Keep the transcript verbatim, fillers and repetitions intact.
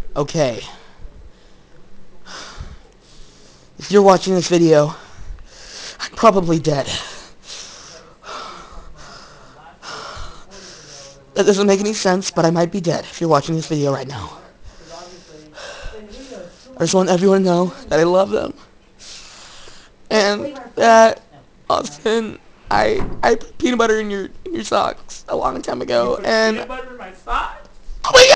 Okay. If you're watching this video, I'm probably dead. That doesn't make any sense, but I might be dead if you're watching this video right now. I just want everyone to know that I love them. And that, Austin, I I put peanut butter in your in your socks a long time ago, and peanut butter in my socks? oh my God!